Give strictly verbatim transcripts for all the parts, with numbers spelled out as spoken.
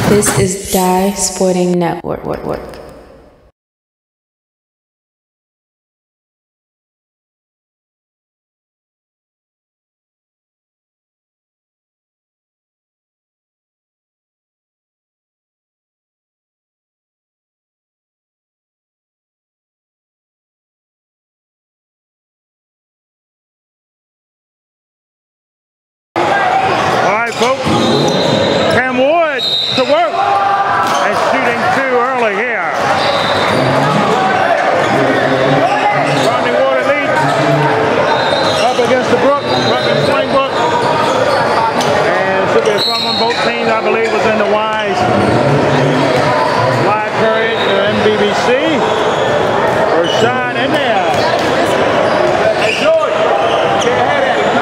This is Dye Sporting Network. All right, folks. Cam Wood to work and shooting too early here. Rodney Water leads up against the Brook, Rutland Springbrook. And should be a fun one. Both teams, I believe, was in the Wise live period to N B B C. Rashad in there. Hey, George, get ahead at it.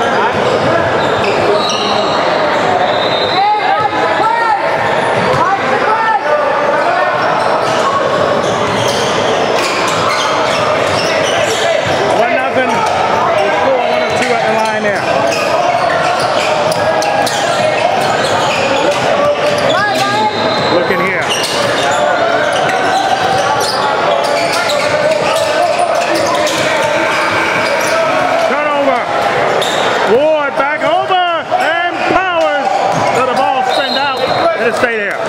Stay there.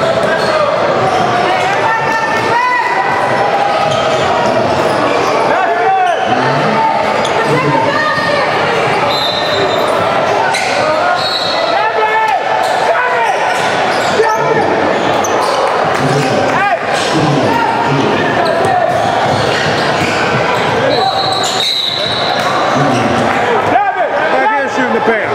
Back here shooting the pair.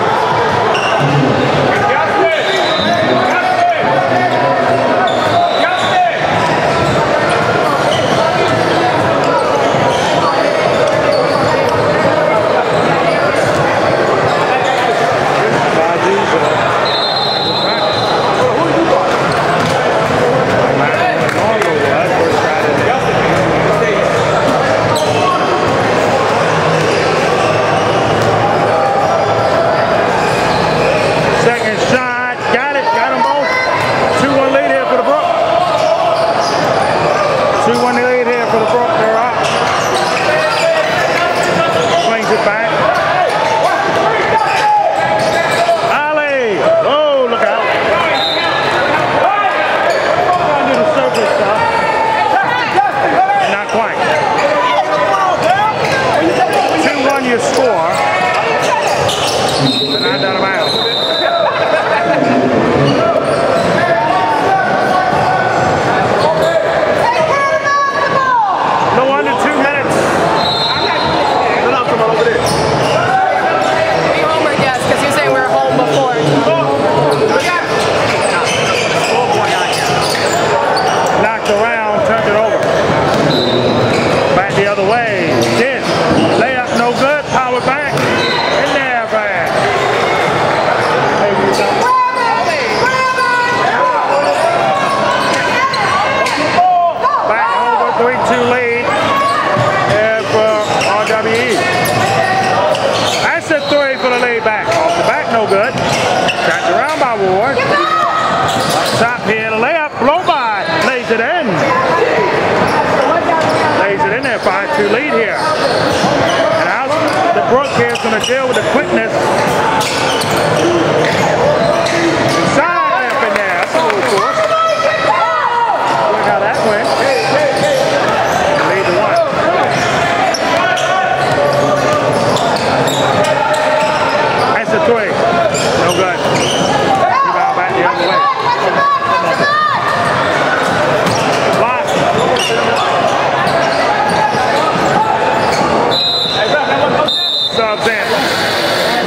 Top here, the layup, blow by, lays it in. Lays it in there, five two lead here. And how the Brook here is going to deal with the quickness. Side layup in there, that's a little force. Look how that went. Lead to one. That's a three, no good. Rebound back the other way. Subs in.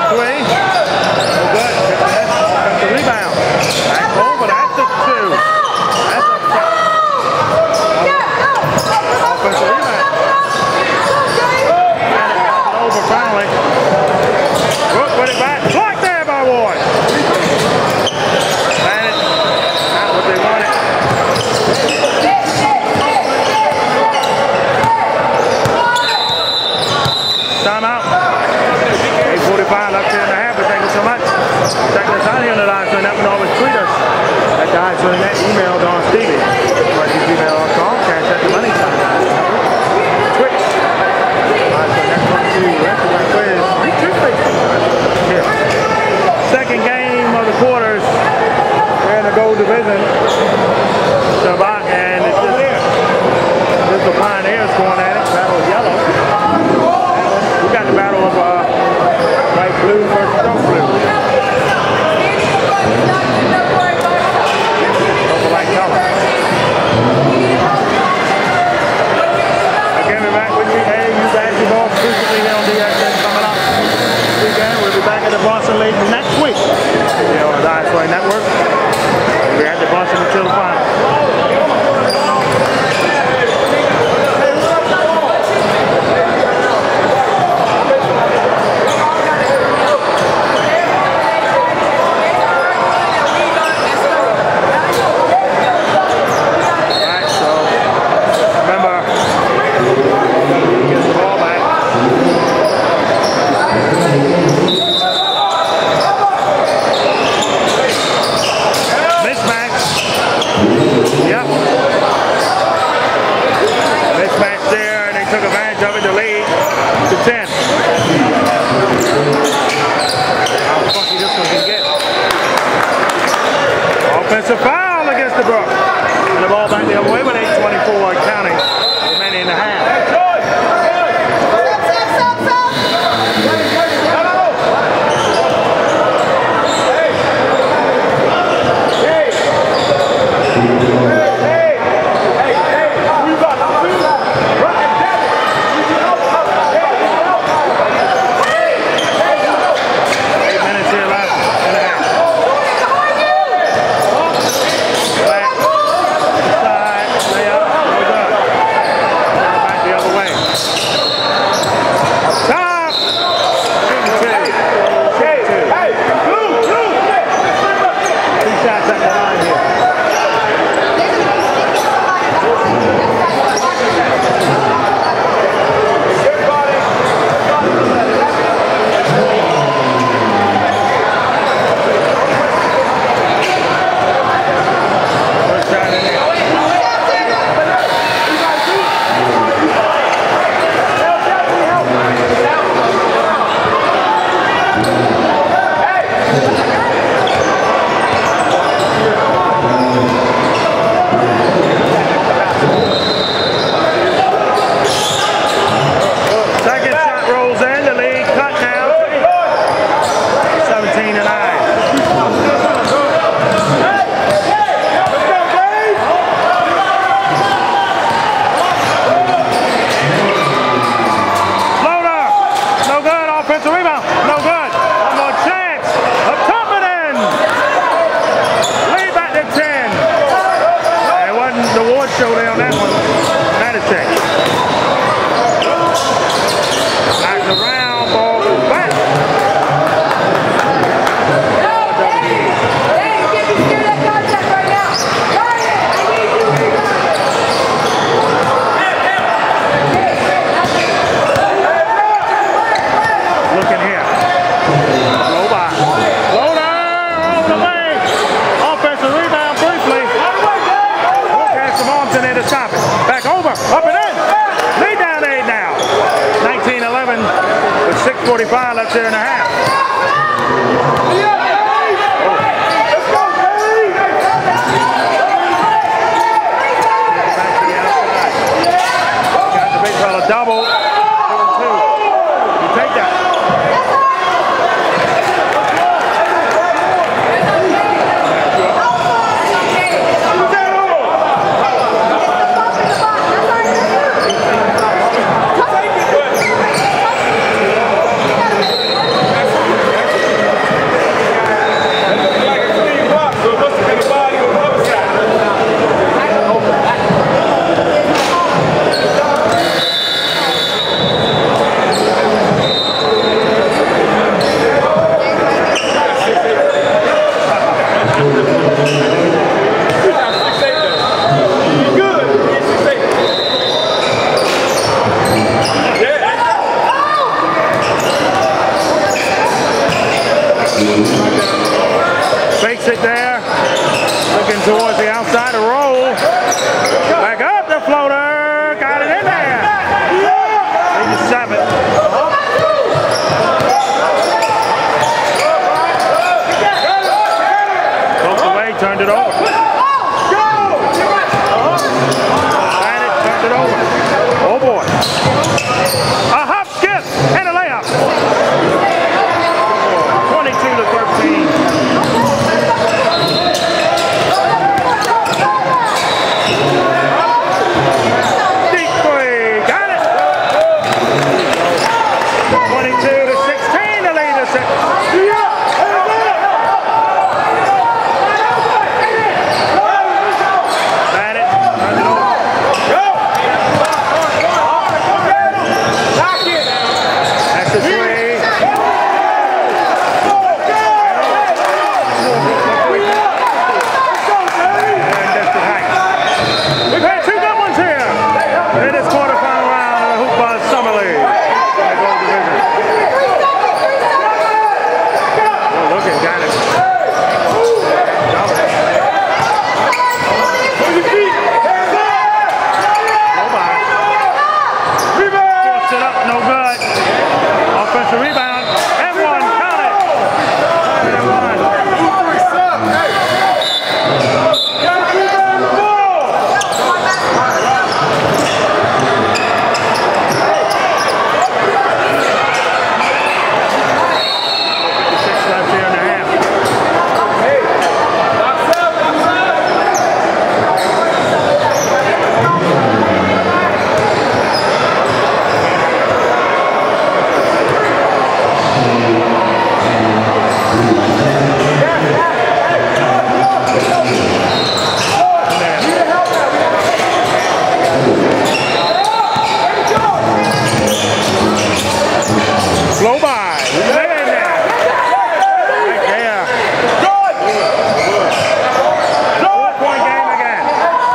three. No good. That's the rebound. Back over. That's a two. That's a shot. Offensive rebound. Over finally. Brooke put it back. Blocked there by Ward. And it. Not what they wanted. Timeout. eight forty-five left here in the half, but thank you so much. Checking us out here on the live stream. That would always tweet us at the live stream. That email Don Stevie. gmail dot com. Cash at the money sign. Twitch. Live stream. That's one, two. Instagram quiz. YouTube Facebook. Here. Second game of the quarters. We're in the gold division. Shabbat, and it's just here. This is the Pioneers going at it. Battle of yellow. We got the battle of uh, light blue versus dark blue. Purple, light color. Again, we're back with you. Hey, you basketball exclusively here on D X N coming up this weekend. We'll be back at the Boston League next week. Here on the I S W A Network. We're at the Boston until the final. Offensive foul against the Brook. And the ball back the other way with eight twenty-four counting remaining in the half. forty-five left there in a half. Got the big fella double. Two and two. You take that. Fakes it there. Looking towards the outside to roll. Back up the floater. Got it in there. eighty-seven. Goes away, turned it over. And it turned it over. Oh boy. A hop, skip, and a layup. twenty-two to thirteen. Deep three, got it. twenty-two to sixteen, the lead is set. Got it, turn it over. That's the three. In this quarterfinal round of the Hoop Buzz Summer League. Oh, look at got it. Nobody. Forced it up, no good. Offensive rebound, and one. Count it. And one. Blow by. Lay in there. Right there. Four-point game again.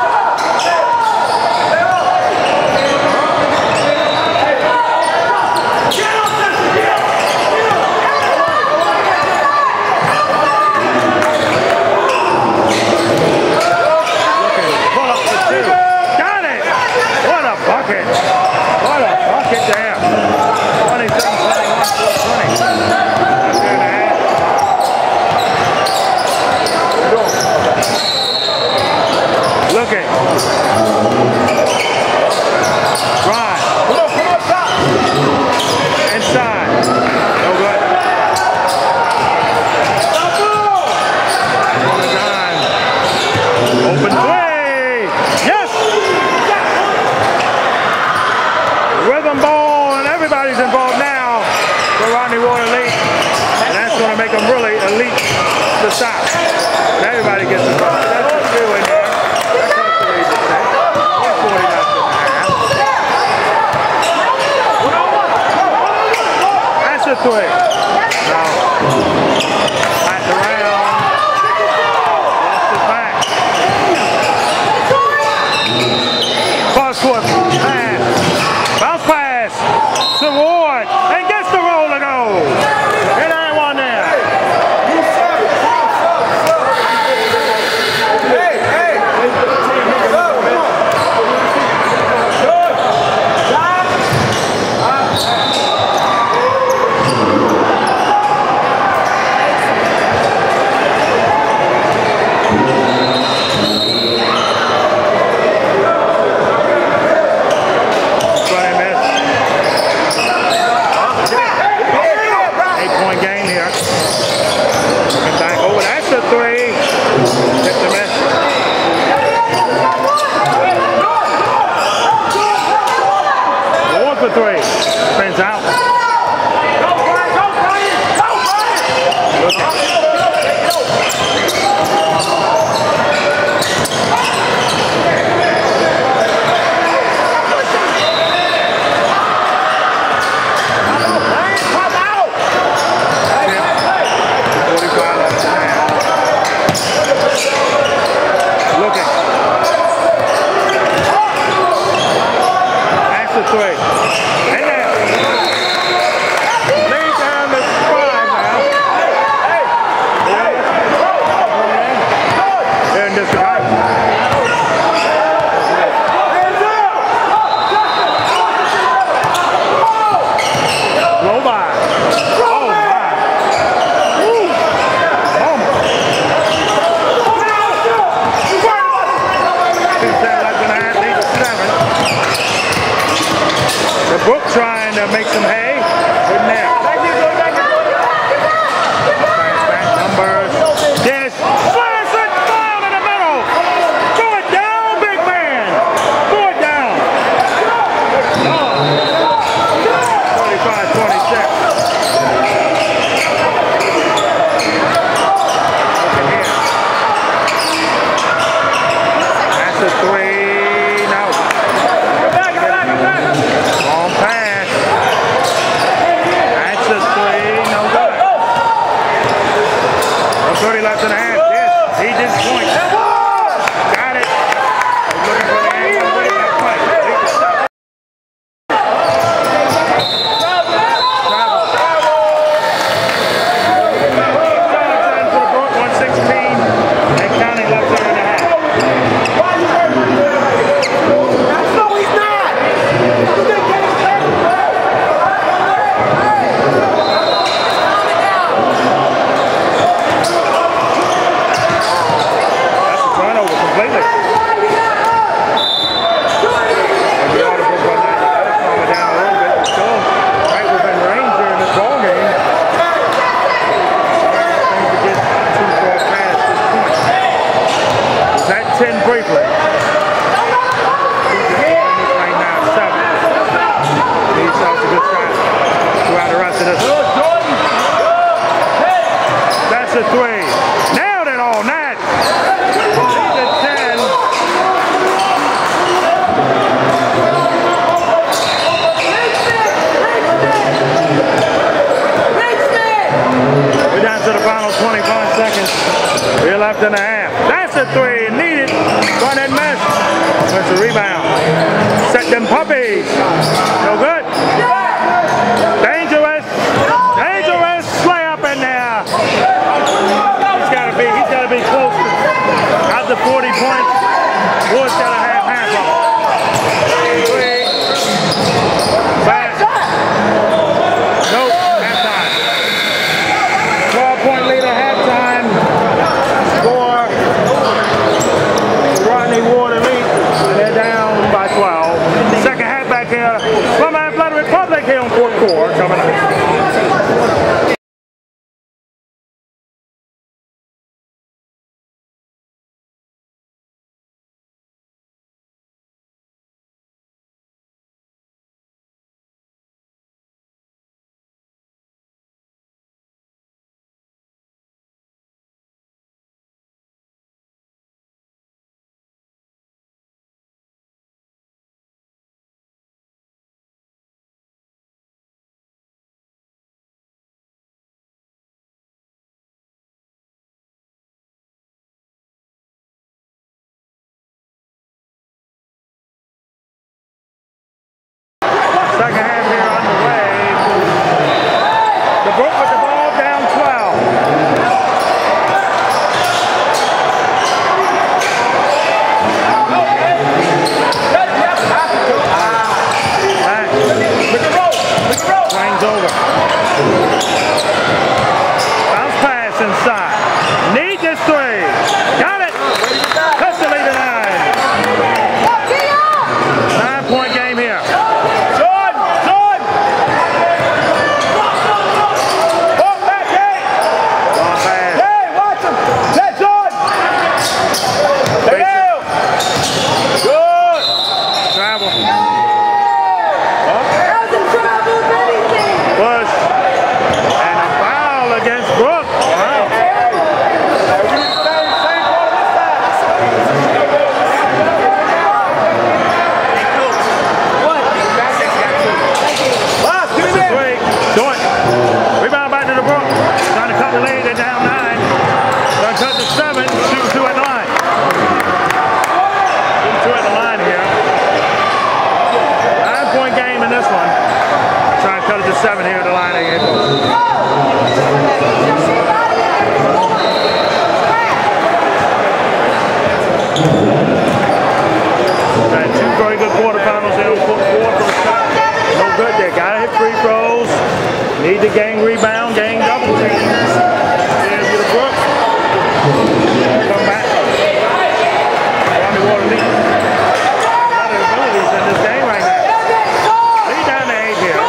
Pull up the two. Got it. What a bucket. What a bucket there. twenty-seven twenty-one, four twenty. Look at drive. Inside. No good. Open three. Yes. Rhythm ball, and everybody's involved now for Rodney Ward Elite. And that's going to make them really elite to stop. And everybody gets involved. That's the two in there. That's not the way to say. one forty, that's the half. That's a three. Now, back around. Lost it back. Crosscourt pass. Bounce pass to Ward. And gets the roll to go. And I one there. For three. Spins out. Go, Brian! Go, Brian! Go, Brian! Come out! thirty left in the half. Yes, he did point. Got it. He's looking for the end one. That's right. one sixteen and counting left there in the half. No, he's not. That's a turnover completely. The article brought that calm it down a little bit. But still right within range here in this ball game. To get too far past this point. That ten briefly. Right now, seven. He's off a good shot throughout the rest of this. That's a three. Nailed it on that. He's at ten. We're down to the final twenty-five seconds. We're left in the half. That's a three. Needed. Run and miss. That's a rebound. Set them puppies. No good. Dangerous. Dangerous. Slay up in there. He's got to be. He's got to be close to out to forty points. Ward's got to have half of them. Three. Back. Nope. Halftime. twelve-point lead at halftime. Score. Rodney Ward elite. They're down by twelve. Second half back here. From Athletic Republic here on fourth quarter coming up. Second half here underway. The Brook with the ball down twelve. Swings over. Bounce pass inside. Need this three. Got it. That's the lead to nine. Nine-point game here. Seven here at the line again. And two very good quarterfinals here. Four from the top. No good there. Gotta hit free throws. Need to gang rebound, gang double team. Here's to the Brook. Come back. Rodney Ward lead. A lot of abilities in this game right now. Lead down to eight here.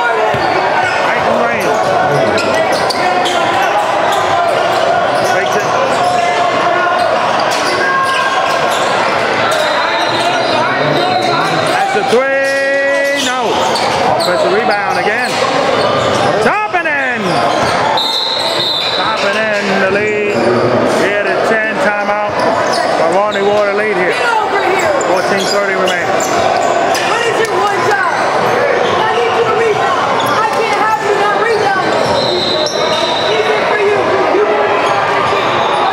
Three, no. Offensive rebound again. Topping in. Topping in the lead. Here to ten, timeout. But Rodney Ward lead here. fourteen thirty remaining. What is your one job? I need you to rebound. I can't have you not rebound. Easy for you. You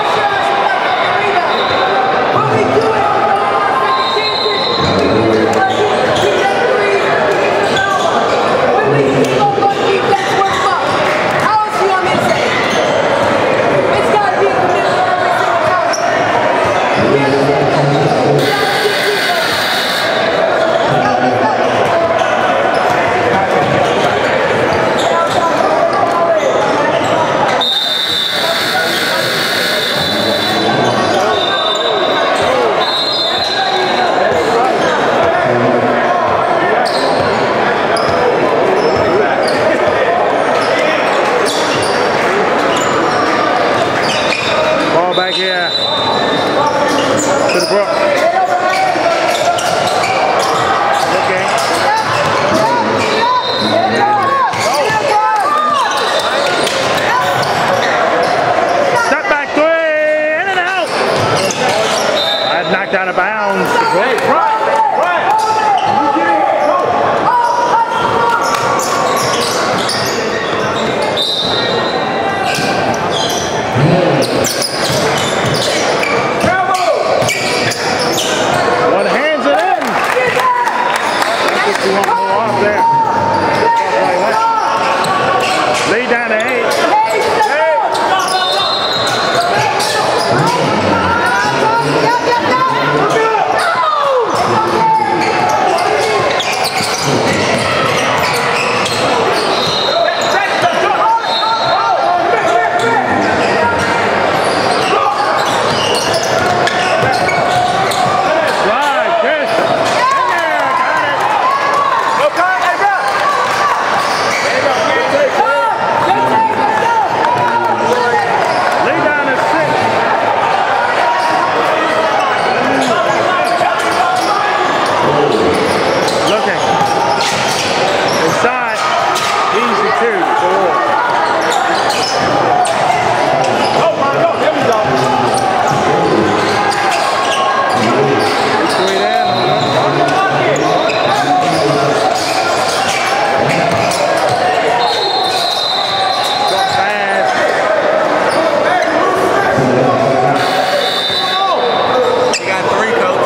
got three, coach.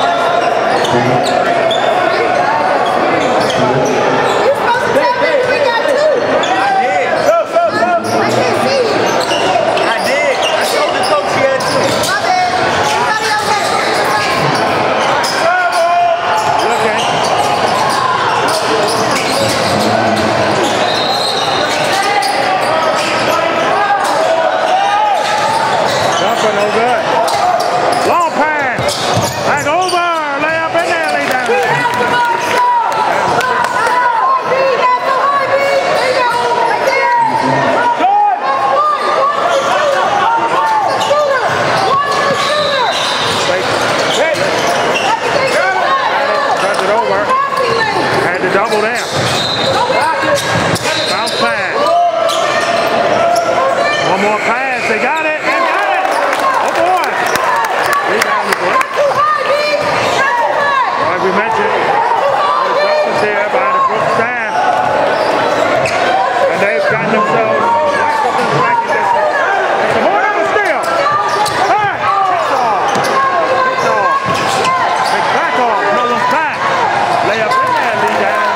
No good. Long pass. Back over. Lay up in there. Lay down. Turns it over. Had to double down. Bounce pass. One more pass. They got it. We mentioned the Dolphins there by the Brooks staff, and they've gotten themselves back up in striking distance. It's a more than a steal. Back, kicks off, kicks off, big back off, Nolan's back, lay up in there, lead down.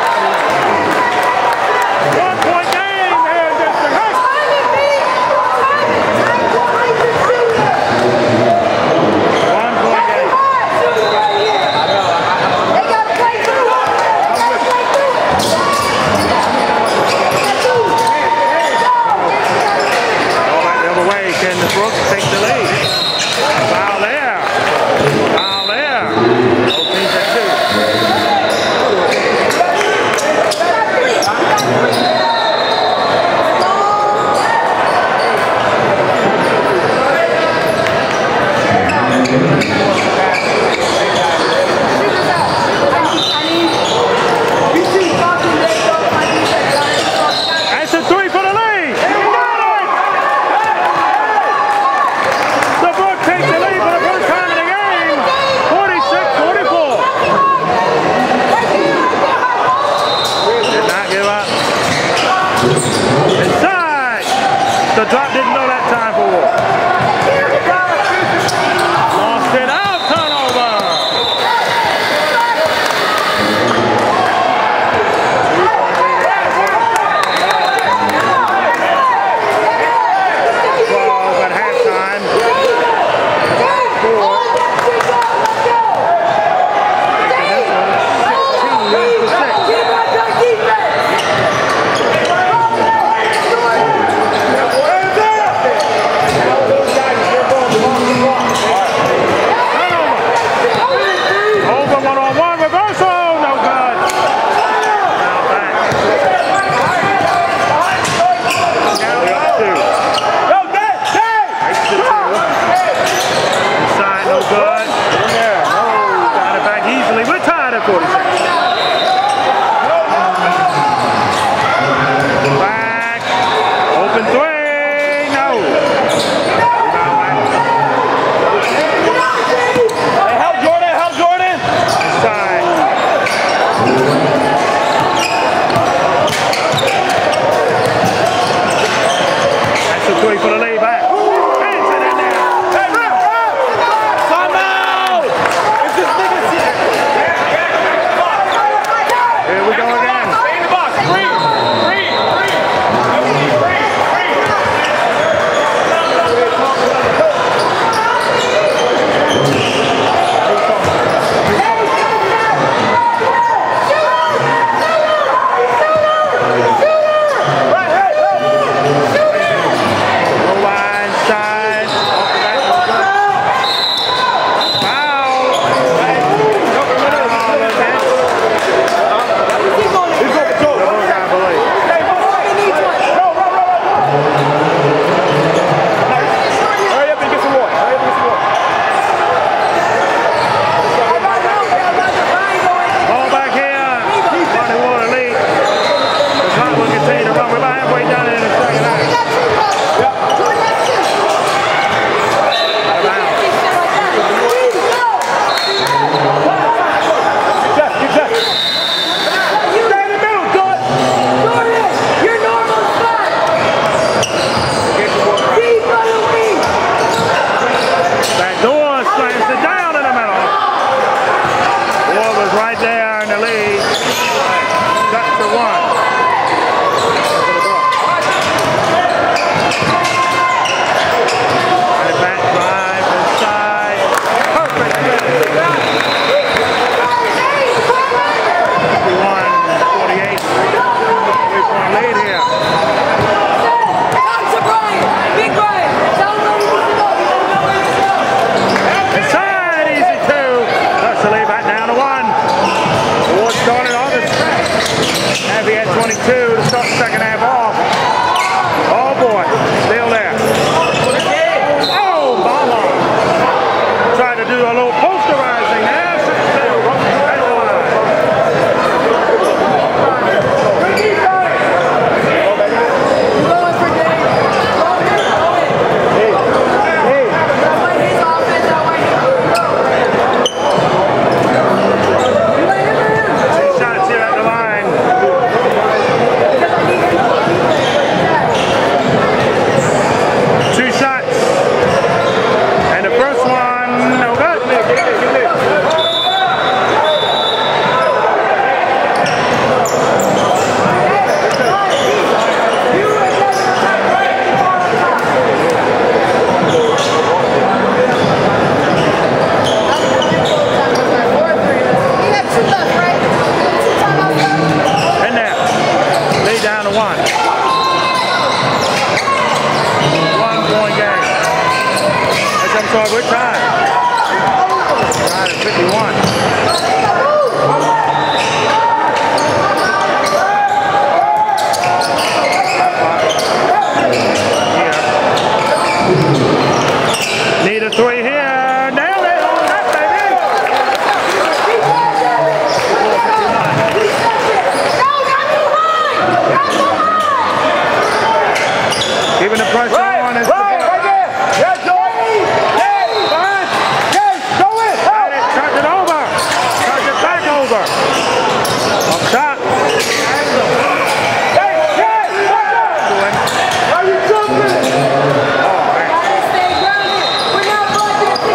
One point game, and it's the right. One point game. Can the Brooks take the lead? Foul there. Foul there. Both teams at two. That's a three for the lead. Take the lead for the So we're tied. Tied at fifty-one. Yeah. Need a three here. Nailed it on that, baby. Keeping the pressure Right, on. Is right, right there. Yeah, Jordan. Yes, fine. Yes, go in. Got it. Turn it over. Turn it back over. Up top. Hey, yes, watch out. Doing. Are you jumping? Oh, man. Stay grounded. We're not budging.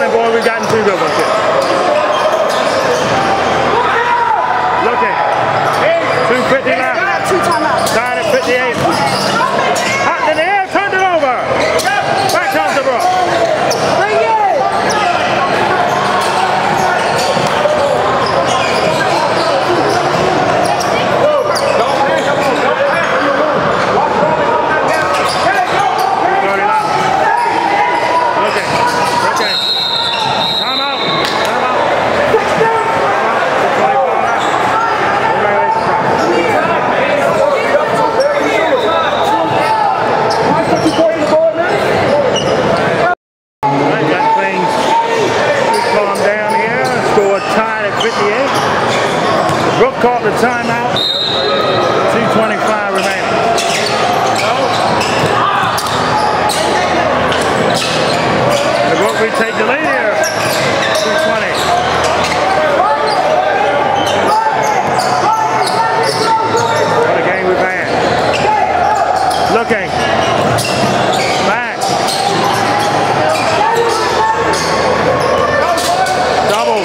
time, boy, we've gotten two good ones here. Looking. two fifty left. Tied at fifty-eight. Hot in the air, turned it over. Back to Ostabrook. Bring it! Brook caught the timeout. two twenty-five remaining. The Brook retake the lead here. two twenty. What a game we've had. Looking. Back. Double.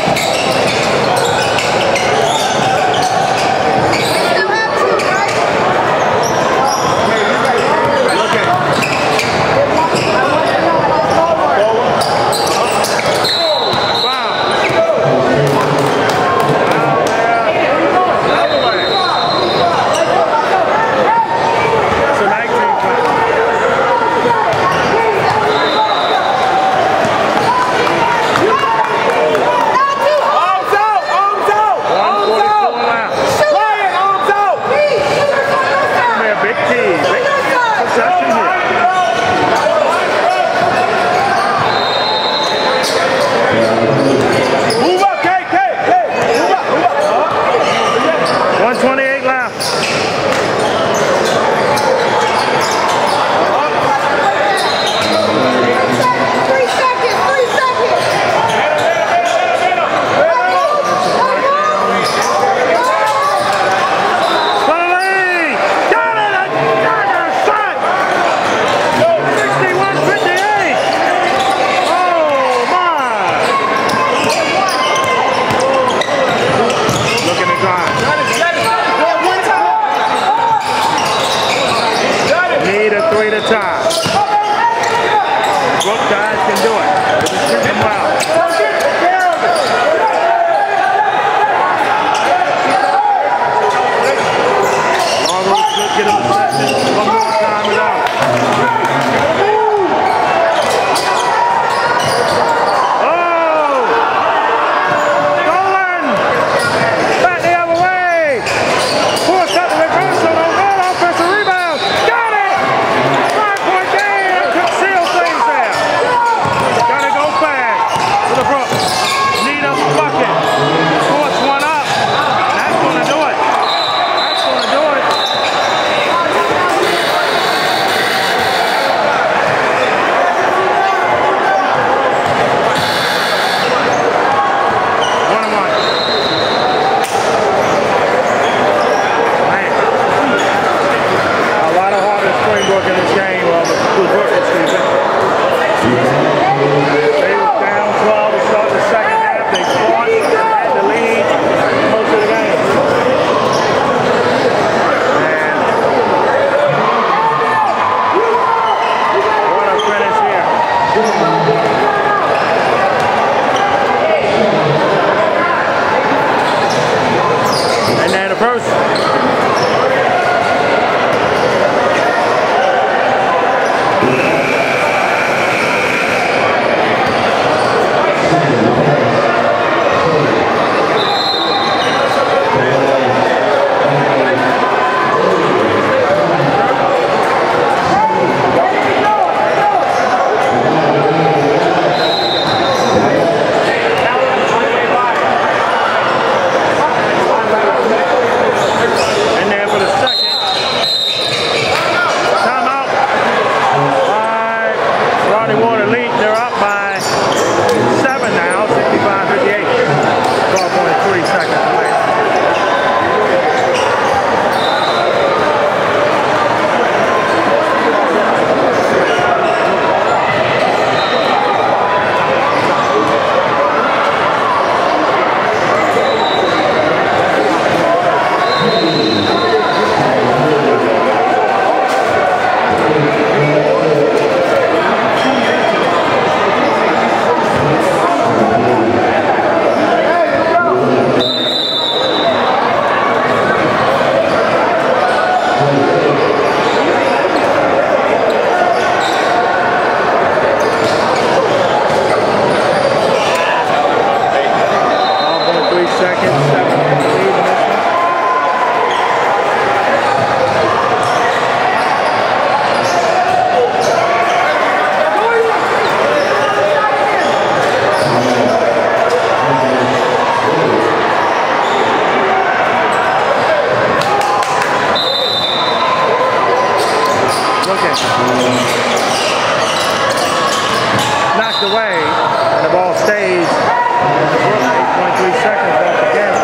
Knocked away, and the ball stays. eight point three seconds left again.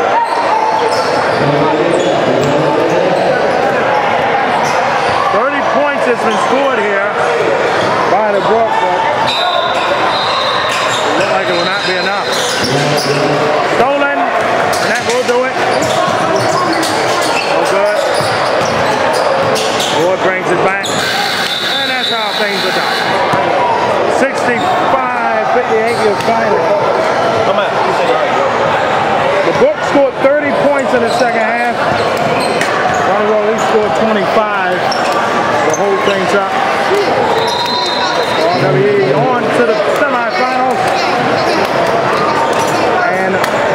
thirty points has been scored here by the Brook, but it looked like it will not be enough. Stolen, and that will do it. No good. Ward brings it back, and that's how things are done. sixty-five fifty-eight your final. Come on. The Brook scored thirty points in the second half. Monroe East scored twenty-five to hold things up. R W E on to the semifinals. And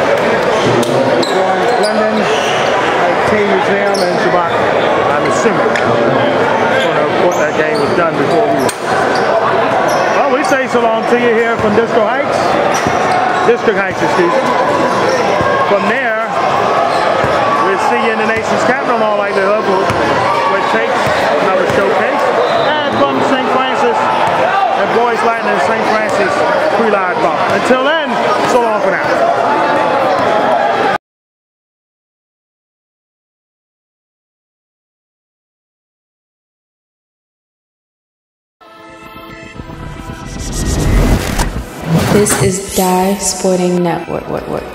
Glendon, Team Museum, and Shabbat. I'm assuming. I don't know what that game was done before we were. Well, we say so long to you here from Disco Heights. District Heights, excuse me. From there, we'll see you in the nation's capital, all like the local, which takes another showcase. And from Saint Francis and Boys Latin and Saint Francis pre-live ball. Until then, so long for now. This is Die Sporting Network.